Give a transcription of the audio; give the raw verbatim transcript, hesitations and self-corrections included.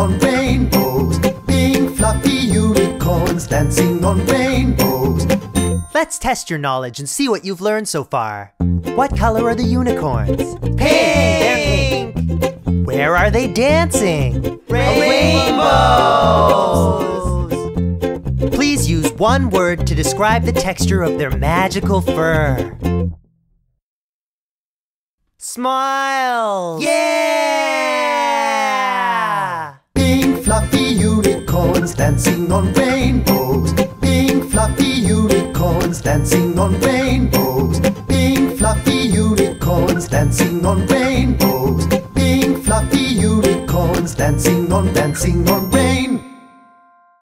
on rainbows. Pink fluffy unicorns dancing on rainbows. Let's test your knowledge and see what you've learned so far. What color are the unicorns? Pink! They're pink. Where are they dancing? Rainbows! Please use one word to describe the texture of their magical fur. Smile! Yeah! Pink fluffy unicorns dancing on rainbows. Pink fluffy unicorns dancing on rainbows. Pink fluffy unicorns dancing on rainbows. Pink fluffy unicorns dancing on dancing on rainbows.